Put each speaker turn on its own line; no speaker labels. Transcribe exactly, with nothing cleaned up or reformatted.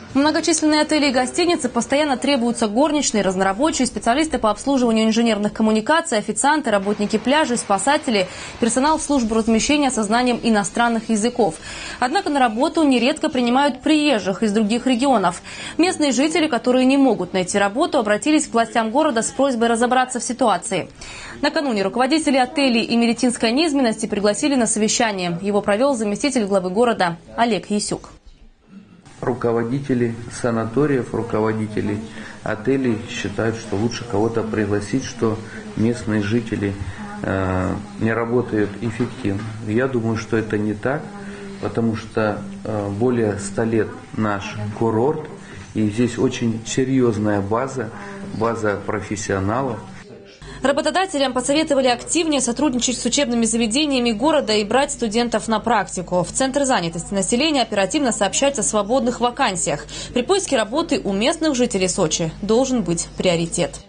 В многочисленные отели и гостиницы постоянно требуются горничные, разнорабочие, специалисты по обслуживанию инженерных коммуникаций, официанты, работники пляжей, спасатели, персонал в службу размещения со знанием иностранных языков. Однако на работу нередко принимают приезжих из других регионов. Местные жители, которые не могут найти работу, обратились к властям города с просьбой разобраться в ситуации. Накануне руководители отелей и медицинской низменности пригласили на совещание. Его провел заместитель главы города Олег Ясюк.
Руководители санаториев, руководители отелей считают, что лучше кого-то пригласить, что местные жители э, не работают эффективно. Я думаю, что это не так, потому что э, более ста лет наш курорт, и здесь очень серьезная база, база профессионалов.
Работодателям посоветовали активнее сотрудничать с учебными заведениями города и брать студентов на практику. В Центр занятости населения оперативно сообщать о свободных вакансиях. При поиске работы у местных жителей Сочи должен быть приоритет.